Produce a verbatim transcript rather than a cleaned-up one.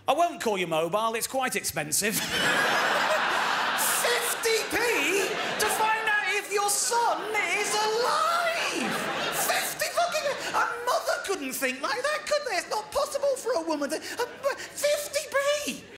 I won't call you mobile, it's quite expensive. fifty p to find out if your son is alive! fifty fucking... A mother couldn't think like that, could they? It's not possible for a woman to... Uh,